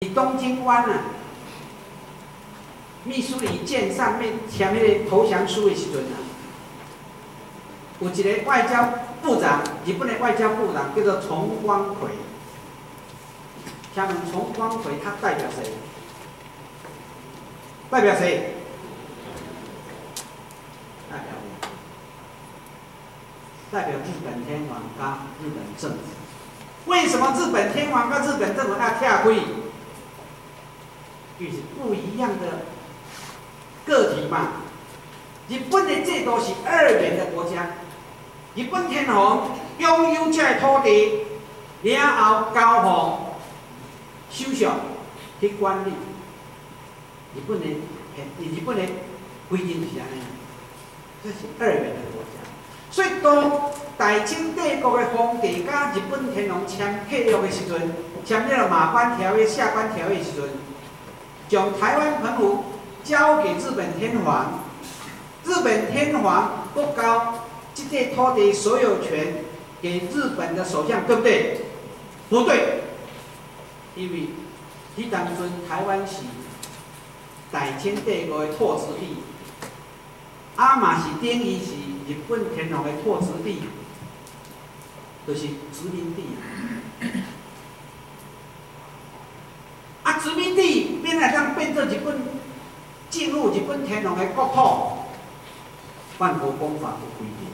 伫东京湾啊，秘书里舰上面签迄个投降书的时阵啊，有一个外交部长，日本的外交部长叫做重光葵。请问重光葵他代表谁？代表谁？代表日本天皇加日本政府。为什么日本天皇跟日本政府要跳开？因为是不一样的个体嘛。日本的制度是二元的国家，日本天皇拥有这土地，然后交予首相去管理。日本的规定是安尼，这是二元的国家。所以当大清帝国的皇帝甲日本天皇签契约的时阵，签了马关条约、下关条约的时阵，将台湾澎湖交给日本天皇，日本天皇不交这块土地所有权给日本的首相，对不对？不对，因为迄当阵台湾是大清帝国的拓殖地，嘛是等于是日本天皇的拓殖地，就是殖民地。殖民地变来当变做日本进入日本天皇的国土，万国公法有规定。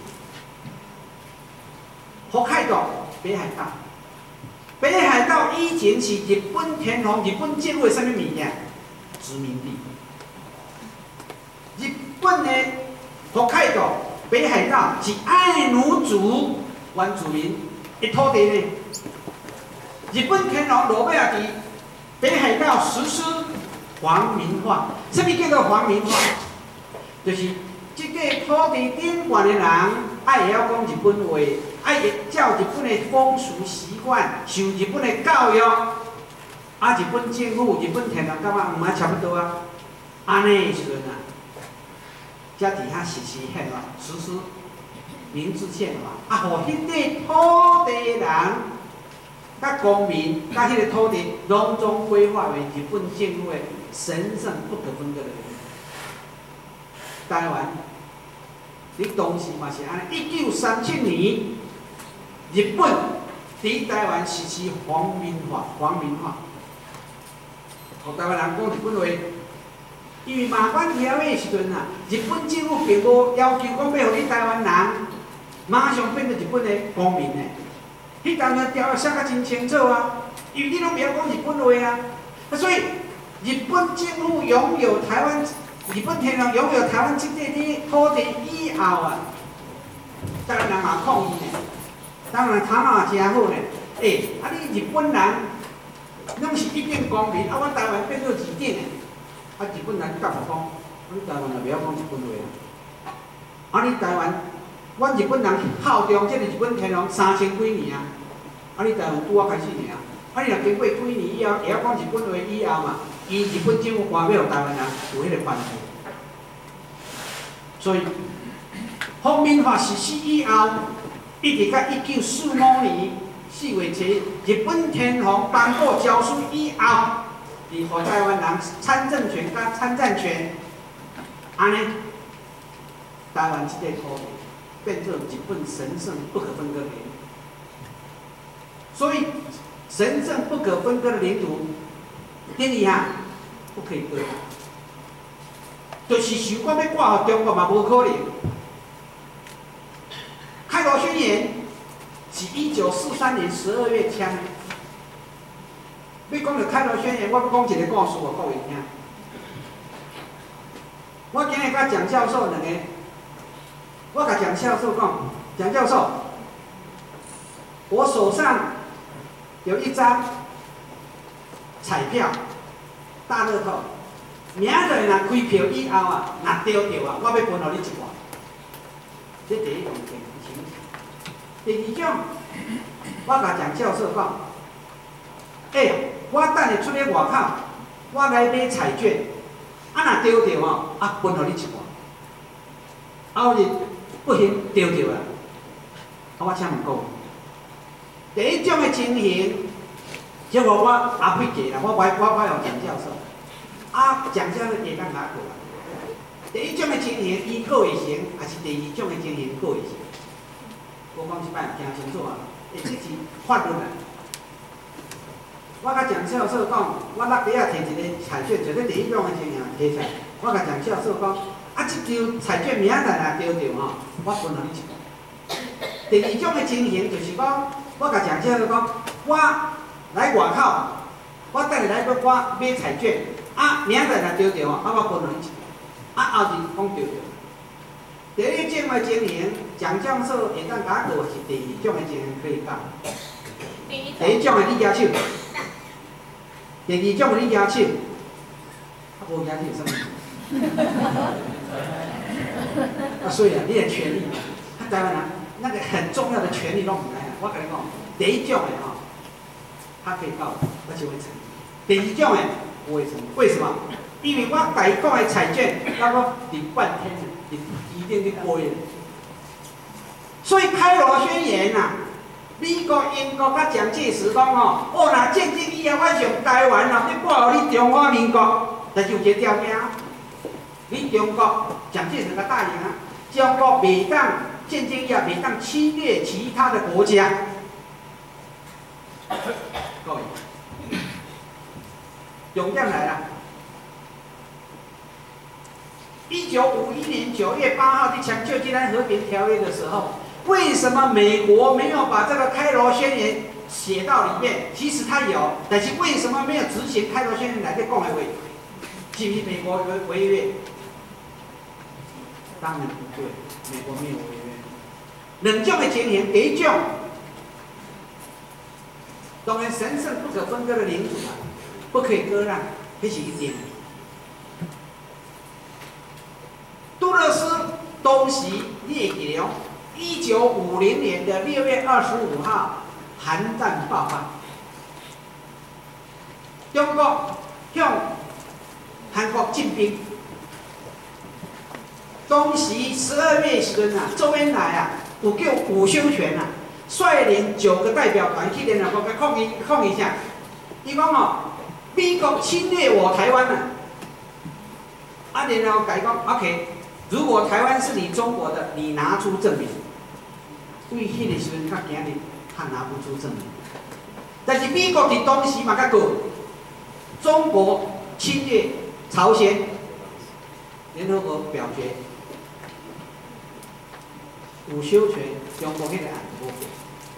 北海道、北海道，北海道以前是日本天皇、日本政府的什么物件？殖民地。日本的北海道、北海道是爱奴族原住民的土地呢。日本天皇落尾啊，伫北海道实施皇民化。什么叫做皇民化？就是这个土地顶端的人爱会晓讲日本话，爱照日本的风俗习惯，受日本的教育。日本政府、日本天皇感觉唔差不多啊，安尼的时阵啊。才伫遐实施宪法，实施明治宪法，互迄块土地人、甲公民、甲迄个土地，拢总规划为日本政府的神圣不可分割的领土。台湾，你当时嘛是安尼。1937年，日本伫台湾实施皇民化，互台湾人讲日本话。因为马关条约的时阵啊，日本政府并无要求讲要互你台湾人马上变做日本的公民呢。迄当个条约写甲真清楚啊，因为你拢袂晓讲日本话啊，所以日本政府拥有台湾，日本天皇拥有台湾这块土地以后啊，台湾人嘛抗议呢，当然头脑也真好呢。你日本人拢是一等公民，我台湾变做二等的。日本人甲我讲，你台湾人袂晓讲日本话啊！你台湾，阮日本人效忠这个日本天皇3000几年啊！你台湾拄开始尔，你若经过几年以后，会晓讲日本话以后嘛，日本政府官要台湾人有迄个关系。所以，皇民化实施以后，一直到1945年4月7日，日本天皇颁布诏书以后。予台湾人参政权甲参战权，安尼，台湾这块土地变做日本神圣不可分割的领土。所以，神圣不可分割的领土，等于不可以割，就是想讲要挂互中国嘛，无可能。开罗宣言是1943年12月签的。你讲到开罗宣言，我要讲一个故事互各位听。我今日甲蒋教授两个，我甲蒋教授讲，蒋教授，我手上有一张彩票，大乐透，明仔若开票以后啊，若中着啊，我要分互你一半。这第一种情形。第二种，我甲蒋教授讲，我等下出咧外口，我来买彩券，若中着吼，分互你一半。后日不幸中着啊，我请问各位，第一种的情形，一结果我阿不给啦，我有蒋教授，蒋教授会当甲过来。第一种的情形，伊过会成，还是第二种的情形过会成？我讲一摆听清楚啊，这是法律啊。我甲蒋教授讲，我落底下摕一个彩券，就是第一种的情形摕出来。我甲蒋教授讲，这张彩券明仔载若丢着吼，我分互你一个。第二种的情形就是讲，我甲蒋教授讲，我来外口，我等下来我买彩券，明仔载若丢着吼，我分互你一个。后日讲丢着。第一种的情形，蒋教授会当甲我是第二种的情形可以讲。第一种的你举手，第二种的你举手，无举手有啥物？所以你的权利，台湾人那个很重要的权利拢唔知啊。我跟你讲，第一种的他可以告，而且会成立；第二种的不会成立，为什么？因为我甲伊讲的彩券，我伫半天伫一定去背。所以开罗宣言美国、英国甲蒋介石讲若战争以后我上台湾要保护你中华民国，但是有一个条件，你中国蒋介石甲答应中国袂当战争以后袂当侵略其他的国家。各位，重点来了。1951年9月8号去签旧金山和平条约的时候，为什么美国没有把这个开罗宣言写到里面？其实他有，但是为什么没有执行开罗宣言来的讲的话？是不是美国违约？当然不对，美国没有违约。两种的情形，第一种，当然神圣不可分割的领主不可以割让，这是一点。杜勒斯东袭列给了1950年的6月25号，韩战爆发，中国向韩国进兵。东袭12月时周恩来有叫伍修权率领9个代表团去联合国抗议啥？伊讲美国侵略我台湾联合国甲伊讲 OK。如果台湾是你中国的，你拿出证明。为迄个时阵，较今日他拿不出证明。但是美国伫当时嘛，较讲中国侵略朝鲜，联合国表决，有授权中国迄个案无过。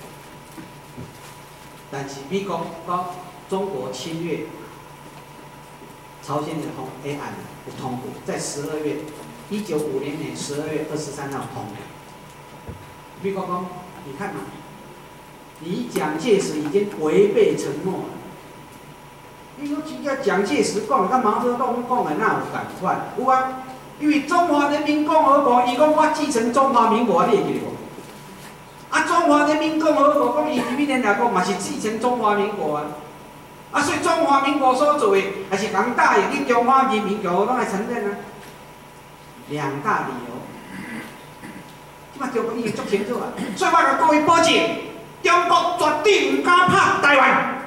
但是美国讲中国侵略朝鲜的案有通过，在12月。1950年12月23号通的。美国讲，你看你蒋介石已经违背承诺了。你说真正蒋介石讲，甲毛泽东讲的哪有同款？有啊，因为中华人民共和国，伊讲我继承中华民国，你会记得无？中华人民共和国讲，伊人民联合国嘛是继承中华民国所以中华民国所做的，还是讲答应你中华人民共和国来承认两大理由，即摆中国已经足清楚所以我甲各位保证，中国绝对唔敢拍台湾。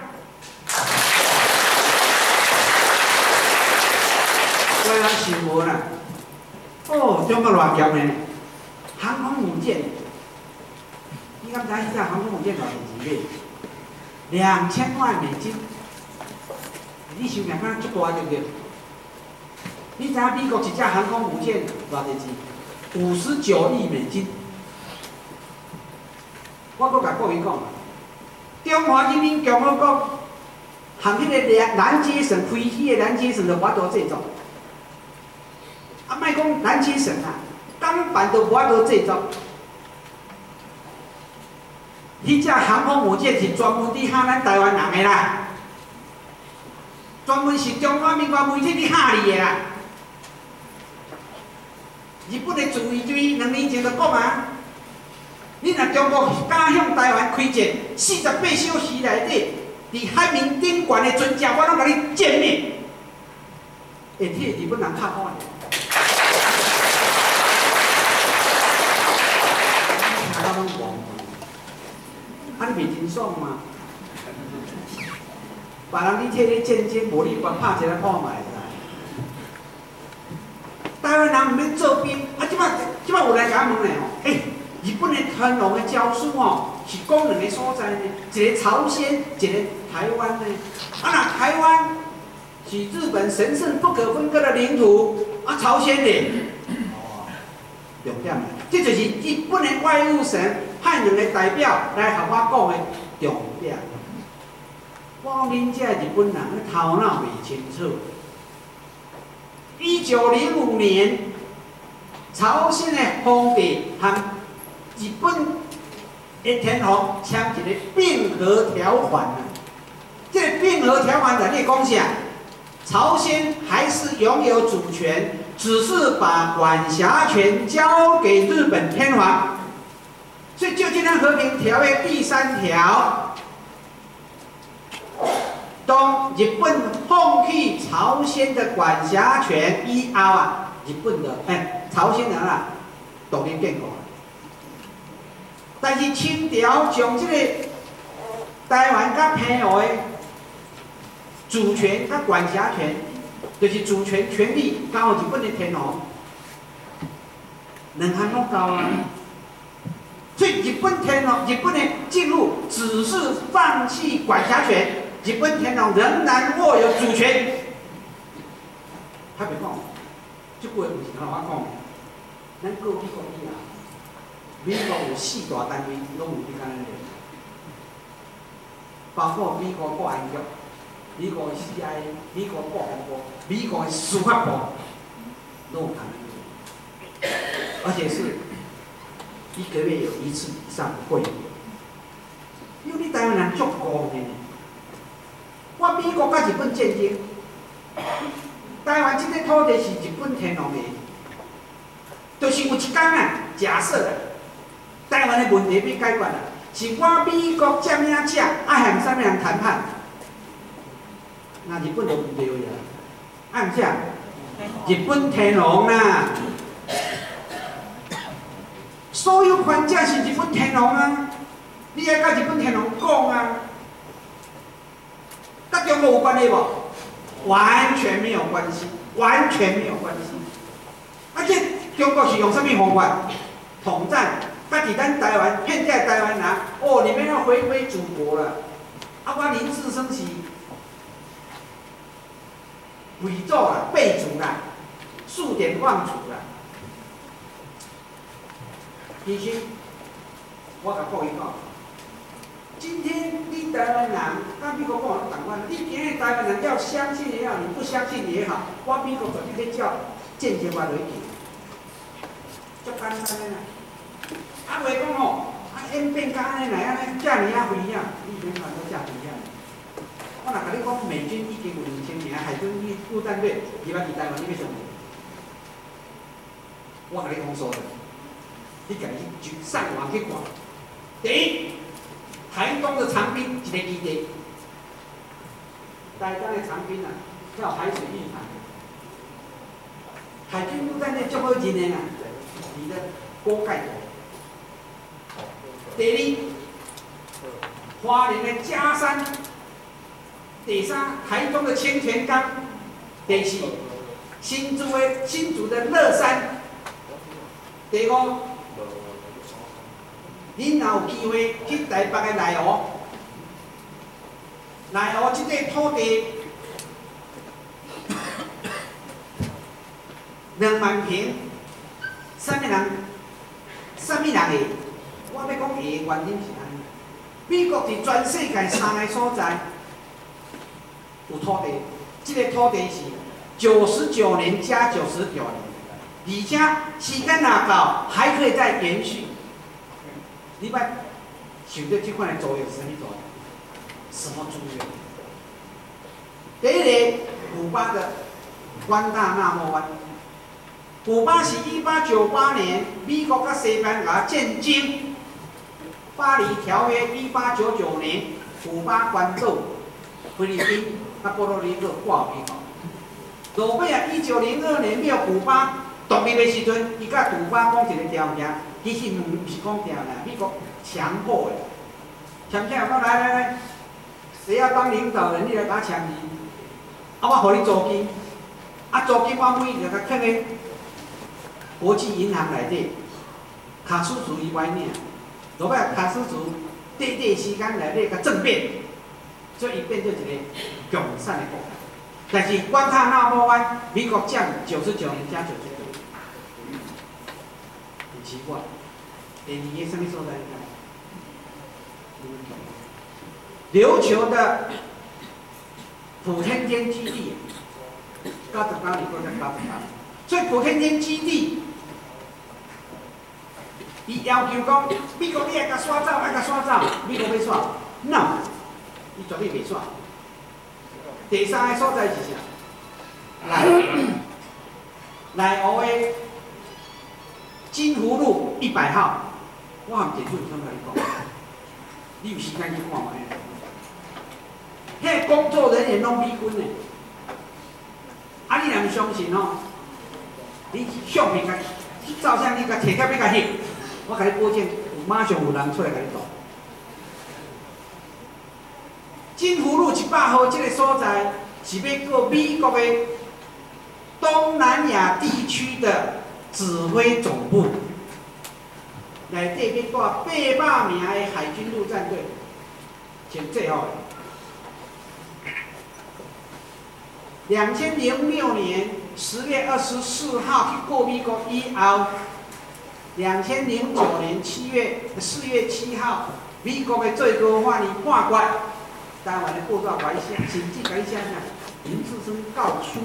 所以咱想无啦，中国偌强呢，航空母舰，你敢知迄只航空母舰偌侪钱买？2000万美金，你想想看，足大对不对？你知影美国一只航空母舰偌侪钱？59亿美金。我阁甲各位讲，中华人民共和国含迄个南接省飞机的南接省就无法度制作，莫讲南接省钢板都无法度制作。迄只航空母舰是专门伫吓咱台湾人的啦，专门是中华民国媒体伫吓你的啦。日本的自卫队2年前就讲你若中国敢向台湾开战，48小时内底，伫海面顶悬的船只，我拢甲你歼灭。会替日本人拍板。我拢忘，你袂真爽吗？ 别人你替你战争，无你管拍一个炮嘛会使。台湾人毋免做兵，即摆有来甲问咧吼，日本的天皇的诏书吼，是讲两个所在呢，一个朝鲜，一个台湾呢。若台湾是日本神圣不可分割的领土，朝鲜呢？重点啦，这就是日本的外务省派两个代表来和我讲的重点。我讲恁这日本人头脑未清楚。1905年，朝鲜的皇帝和日本的天皇签一个并合条款啊。这个并合条款在你讲啥？朝鲜还是拥有主权，只是把管辖权交给日本天皇。所以《旧金山和平条约》第3条，当日本放弃朝鲜的管辖权以后啊，日本的朝鲜人啊独立建国。但是清朝将这个台湾甲澎湖的主权甲管辖权，就是主权权利交予日本的天皇，两项拢交啊。所以日本天皇、日本的政府只是放弃管辖权，日本天皇仍然握有主权。他别讲，这句话不是我讲的，咱过美国以后，美国有4大单位拢有伫咱咧，包括美国国安局。美国的 CIA、美国国防部、美国的司法部都有谈，而且是1个月有1次以上的会议。因为你台湾人足高的，我美国甲日本战争，台湾这块土地是日本天皇的，就是有一天啊，假设啊，台湾的问题要解决啦，是我美国占领者爱向啥物人谈判？那日本就唔对呀，按下日本天皇啦，所有框架是日本天皇啊，你爱甲日本天皇讲啊，甲中国有关系无？完全没有关系，完全没有关系。而且中国是用什么方法统战？甲伫咱台湾骗在台湾人，你们要回归祖国了，我林志升是。伪造啦、背祖啦、数典忘祖啦。其实，我甲各位讲，今天你台湾人甲美国讲同款，你今日台湾人要相信也好，你不相信也好，我美国绝对去叫间接法落去，足简单的啦。袂讲演变甲安尼来安尼，遮尔啊危险，你免烦恼遮危险。我若甲你讲，美军已经有2000名海军陆战队入来伫台湾，你要上无？我甲你讲说的，你家己上网去看。第一，台东的长滨一个基地，台东的长滨啊，叫海水浴场。海军陆战队足好人的啦，你的锅盖头。第二，花莲的嘉山。第三，台中的清泉岗；第四，新竹的乐山；第五，恁若有机会去台北的内湖，内湖这块土地2万平，啥物人会？我要讲会的原因是安尼，美国伫全世界3个所在。有土地，这个土地是99年加99年，而且时间若到，还可以再延续。你捌想到这款的作用是什么作用？什么作用？第一个，古巴的关大纳莫湾。古巴是1898年美国甲西班牙战争，巴黎条约1899年，古巴关岛、菲律宾。波多黎各挂美国，落尾啊，1902年了古巴独立的时阵，伊甲古巴讲一个条件，其实毋是讲条件，美国强迫的。签下讲来， 谁要当领导人，你来打枪伊，我互你租金，租金我每月甲欠咧国际银行内底，卡叔叔伊歪领，落尾卡叔叔短时间内底甲政变，所以伊变做一个共产的国家。但是管他那么弯，美国降99年加99年，很奇怪。第二个什么所在？琉球的普天间基地，99年或者99年，所以普天间基地，伊要求讲，美国你爱甲刷走，爱甲刷走，美国要刷 ，no， 伊绝对袂刷。第三个所在是啥？内湖的金湖路100号，我含电视上甲你讲，你有时间去看卖。迄个工作人员拢美军的，你若唔相信吼，你相片甲照相，你甲摕起要甲翕，我甲你保证，马上有人出来甲你讲。金湖路100号这个所在是要过美国的东南亚地区的指挥总部，内底要带800名的海军陆战队，请最后2006年10月24号去过美国以后，2009年4月7号，美国的最高法院判决。台湾的报纸甲伊写，甚至甲伊写啥？林志升告书，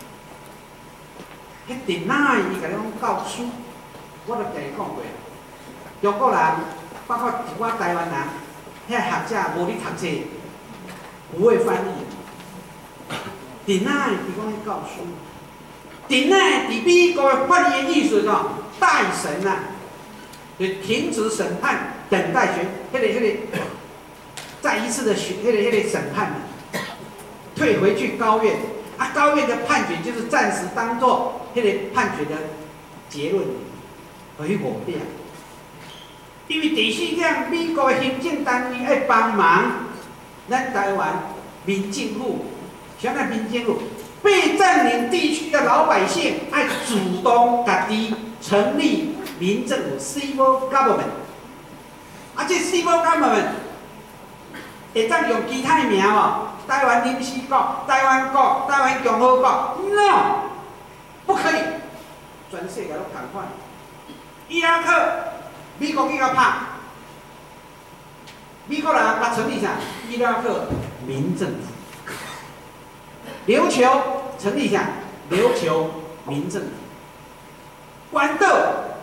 迄deny伊甲你讲告书，我都甲伊讲过。中国人，包括我台湾人，遐学者无咧读册，不会翻译。deny 伊讲迄告书 ，deny 伫美国的法律的意思是待审啊，就停止审判，等待迄个。再一次的那个审判，退回去高院，高院的判决就是暂时当作那个判决的结论，可以抹掉。因为第四点，美国的行政单位要帮忙咱台湾民政府，像咱民政府被占领地区的老百姓，要主动家己成立民政府 （civil government）。这 civil government。会当用其他的名哦，台湾临时国、台湾国、台湾共和国 ，no， 不可以，全世界都同款。伊拉克，美国去甲拍，美国人甲成立啥？伊拉克民政府。琉球成立啥？琉球民政府。关岛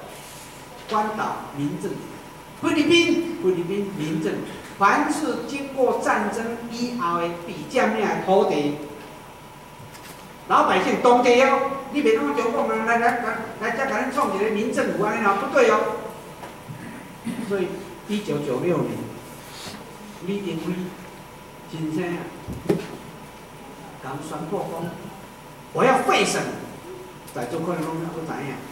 民政府。菲律宾民政府。凡是经过战争以后的被占领的土地，老百姓当地哦，你别讲中国人来这甲咱创一个民政府安尼哦，不对哦。所以1996年，李登辉先生刚宣布讲，我要废省，在座可能拢都知影。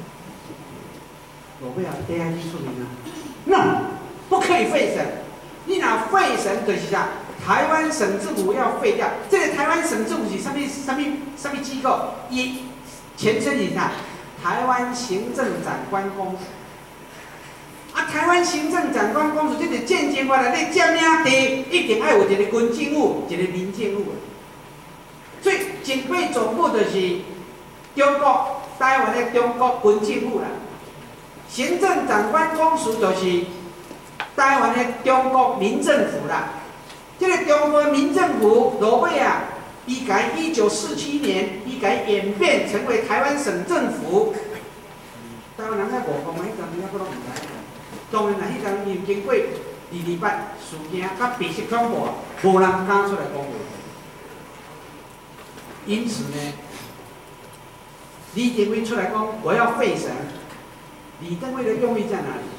我不要 AIT 出名啊 ，no， 不可以废省。你若废省就是啥？台湾省政府要废掉。这个台湾省政府是什么机构？伊前身是啥？台湾行政长官公署。台湾行政长官公署这个间接法来，你占领地一定要有一个军政府，一个民政府。所以警备总部就是中国台湾的中国军政府啦。行政长官公署就是台湾的中国民政府啦，这个中国民政府落尾伊改1947年，伊改演变成为台湾省政府。台湾人在五公的迄阵，我拢唔知。当然啦，迄阵因经过228事件甲白色恐怖，无人敢出来讲话。因此呢，李登辉出来讲我要废省，李登辉的用意在哪里？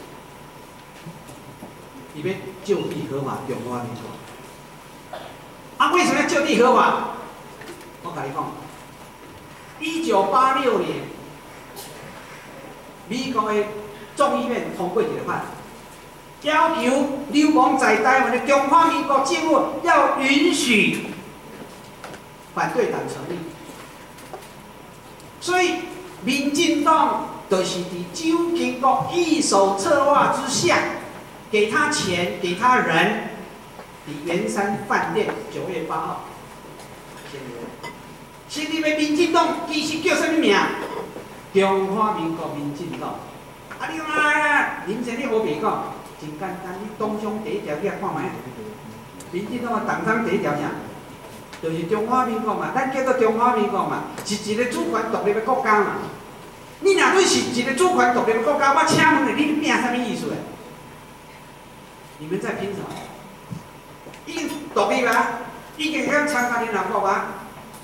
伊要就地合法，中华民国。为什么要就地合法？我跟你讲，1986年，美国的众议院通过一个法， 要求流亡在台湾的中华民国政府要允许反对党成立。所以，民进党就是在蒋经国一手策划之下，给他钱，给他人，在圆山饭店9月8号，成立的民进党其实叫什么名？中华民国民进党。啊，你讲林先生我袂讲。 真简单，你当中第一条去看卖。民进党的党章第一条啥？就是中华民国嘛，咱叫做中华民国嘛，是一个主权独立的国家嘛。你若对是一个主权独立的国家，我请问你拼什么意思？你们在拼什么？已经独立啦，已经要参加联合国啊。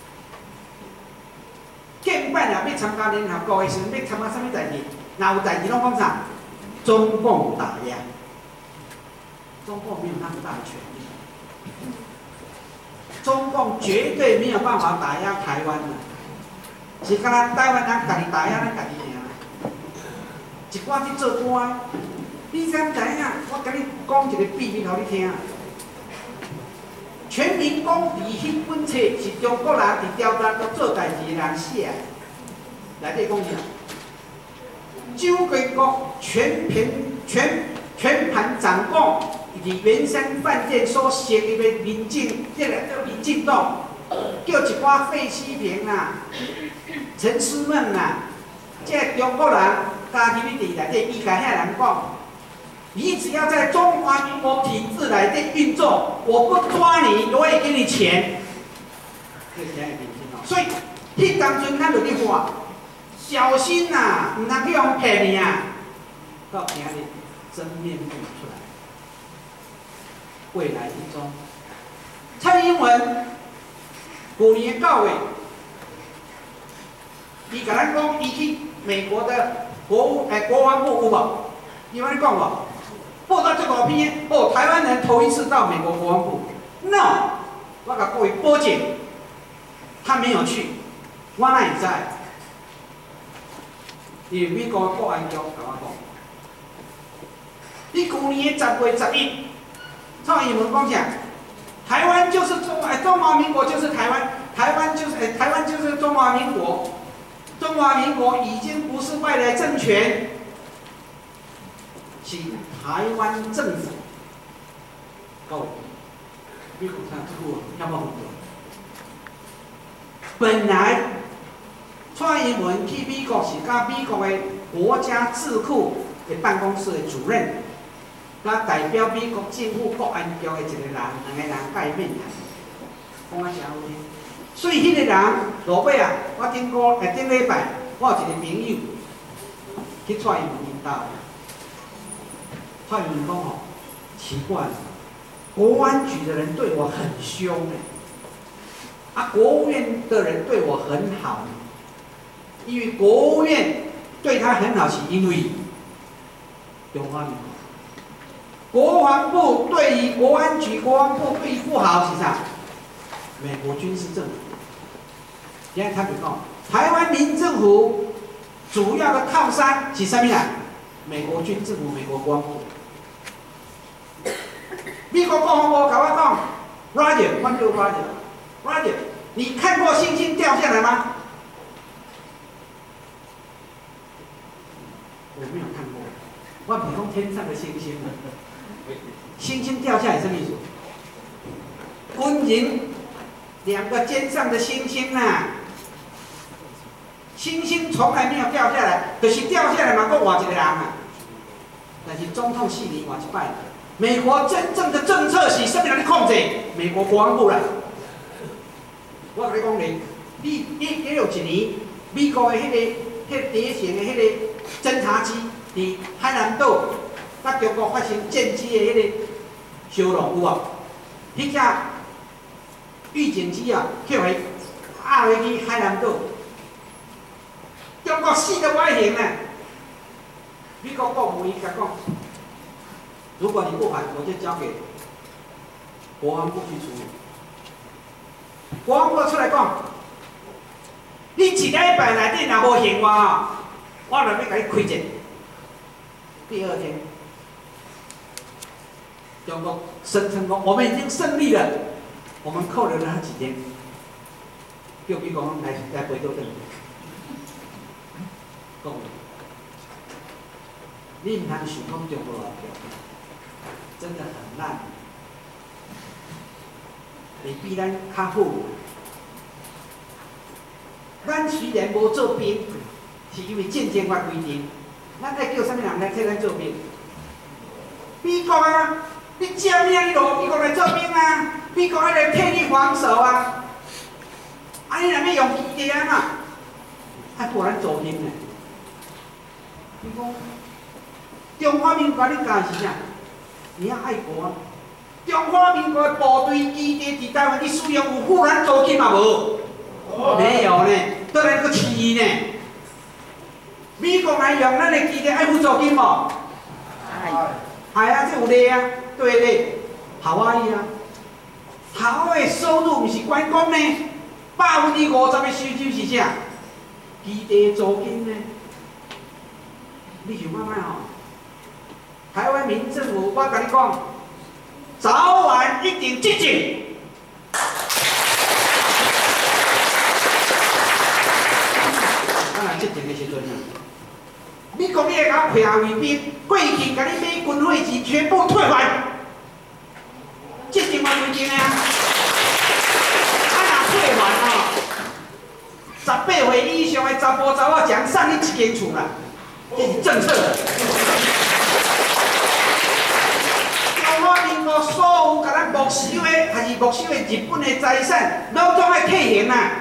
建办啊，要参加联合国的时候，要参加什么代志？若有代志拢讲啥？中共打压。 中共没有那么大的权力，中共绝对没有办法打压台湾的，是干咱台湾人家己打压咱家己尔。一寡去做官，你知影？我甲你讲一个秘密，互你听。全民公敌迄本册是中国人伫调查局做代志的人写的，内底讲啥？蒋经国全盘掌控。 伫圆山饭店所设立的民进党，叫一寡费希平啦、陈思孟啦，这中国人加入去伫内底，伊甲遐人讲，你只要在中华民国体制内底运作，我不抓你，我也给你钱。这是民进党，所以迄当阵咱就咧话，小心呐、唔通去用骗你啊！到今日真面目出来。 未来之中，蔡英文去年9月，伊甲咱讲，伊去美国的国防部有无？伊安尼讲无？报道这个片，哦，台湾人头一次到美国国防部 ，no， 我甲各位报警，他没有去，我哪会知？因为美国国安局甲我讲，你去年的10月11。 蔡英文讲啥？台湾就是中华民国就是台湾，台湾就是中华民国，中华民国已经不是外来政权，是台湾政府。各位，你看这个要不要很多？本来蔡英文去美国是甲美国的国家智库的办公室的主任。 甲代表美国政府国安局的一个人，2个人见面谈，讲啊真好听。所以迄个人落尾啊，我顶礼拜，我有一个朋友去蔡英文因家，蔡英文讲吼，奇怪了，国安局的人对我很凶啊，国务院的人对我很好，因为国务院对他很好，是因为中华民国。 国防部对于国安局、国防部对于不好是啥？美国军事政府。现在他就讲，台湾民政府主要的靠山是什么呀？美国军政府、美国国防部。美国国防部跟我讲 ，Roger， 我就 Roger， 你看过星星掉下来吗？我没有看过，我比讲天上的星星。 星星掉下来什么意思？军人2个肩上的星星啊，星星从来没有掉下来，就是掉下来嘛，搁换一个人啊。但是总统4年换一摆，美国真正的政策是什么人控制？美国国防部啦。我跟你讲咧，你16年，美国的第一型的迄个侦察机伫海南岛。 甲中国发生战机的迄个烧弄有无？迄只预警机啊，叫伊压落去海南岛，中国死得歪形呢。美国国务院甲讲，如果你不还，我就交给国防部去处理。国防部出来讲，你1礼拜内底若无还我啊，我就要甲你开战。第2天。 中国声称说我们已经胜利了，我们扣留了他几天，叫美国来回头等，讲，你唔通想讲中国外交，真的很烂，会比咱较好。咱虽然无做兵，是因为战争法规定，咱爱叫啥物人来替咱做兵？美国啊！你占领你就美国来做兵啊！美国还来替你防守啊！啊，你若要用基地啊嘛，还互咱做兵呢？你讲中华民国你干是啥？你要爱国啊！中华民国的部队基地伫台湾，你使用有付咱租金嘛无？没有呢，都来个气呢。美国来用咱的基地爱付租金无？哎呀，这有咧啊，对不对？夏威夷啊，夏威夷收入不是观光呢，50%的收入是啥？基地租金呢？你想看卖吼？台湾民政府，我甲你讲，早晚一定执行。当然执行的时阵啊。美国你会甲我配合卫兵，过去甲你买军费钱全部退还，这是嘛规定的啊！啊，若退还哦，18岁以上的查甫查某奖送你一间厝啦，这是政策。中华民国所有甲咱没收的，还是没收的日本的财产，拢总爱退还啦。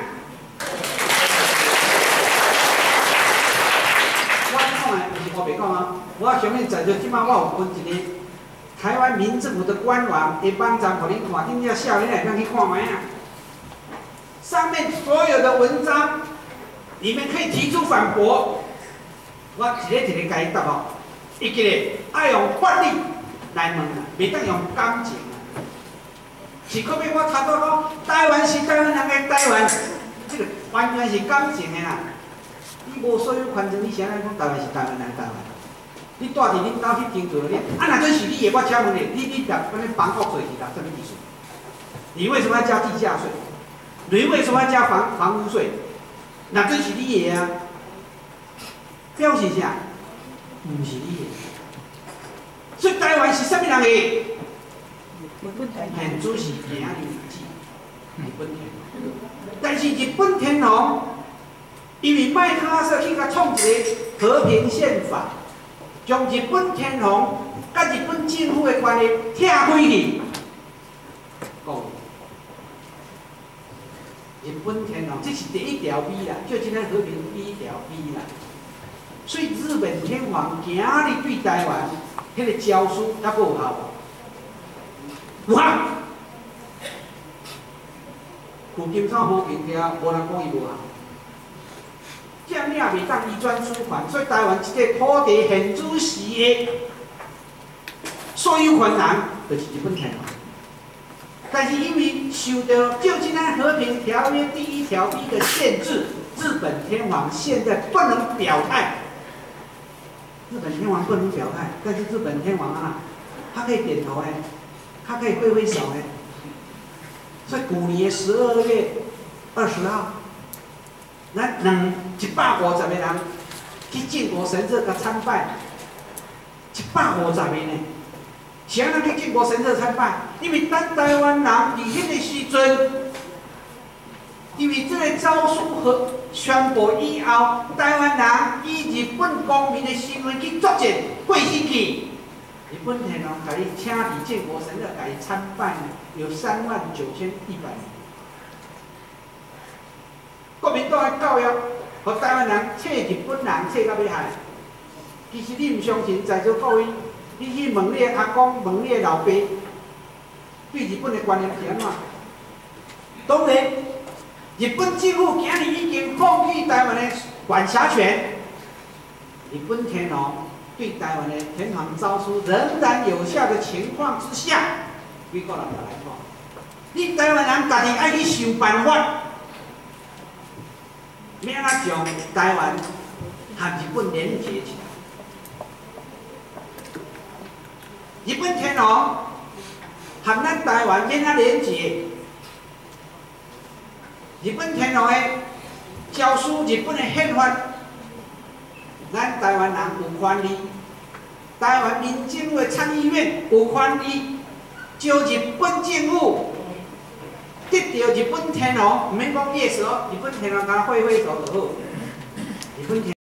我别讲啊！我相信在座即摆我有分一个台湾民政府的官网的网站，互恁看，恁遐少年来通去看卖啊。上面所有的文章，你们可以提出反驳。我一个一个甲伊答哦。伊记咧爱用法律来问啊，袂当用感情啊。是可别我查到讲，台湾是台湾人的台湾，这个完全是感情的啦。你无所有权证，你谁来讲台湾是台湾人台湾？你住伫恁家去定做了咧，啊，若真是你的，我请问你，你缴那房屋税是缴什么意思？你为什么要交地价税？你为什么要交房屋税？若真是你的啊，表示啥？唔是你的。所以台湾是啥物人的？现主是行日记，日本天皇。但是日本天皇。因为麦克阿瑟去甲创一个和平宪法，将日本天皇甲日本政府的关系拆开去。讲，日本天皇这是第一条 B 啦，就今天和平第一条 B 啦。所以日本天皇今日对台湾迄个诏书还够有效无？有效。旧金山和平条，无人讲伊无效。占领袂当移转书款，所以台湾这个土地现主时的所有权人就是日本天皇。但是因为受到旧金山和平条约第1条 B 的限制，日本天皇现在不能表态。日本天皇不能表态，但是日本天皇啊，他可以点头哎，他可以挥挥手哎。所以去年12月20号。咱150个人去靖国神社甲参拜，150个呢。谁人去靖国神社参拜？因为咱台湾人伫迄个时阵，因为这个诏书和宣布以后，台湾人以日本公民的身份去作战过死去。日本天皇甲伊请伫靖国神社甲伊参拜呢，有39100人。国民党的教育，互台湾人册日本人册到要害。其实你唔相信，在座各位，你去问你的阿公，问你的老爸，对日本的观念是安怎？当然，日本政府今日已经放弃台湾的管辖权，日本天皇对台湾的天皇诏书仍然有效的情况之下，美国人就来讲，你台湾人家己爱去想办法。要安怎将台湾和日本连接起来？日本天皇和咱台湾囡仔连结。日本天皇的诏书、日本的宪法，咱台湾人有权利，台湾民政府的参议院有权利，招日本政府得到日本天皇，唔免讲 yes 哦，日本天皇甲挥挥手就好，日本天。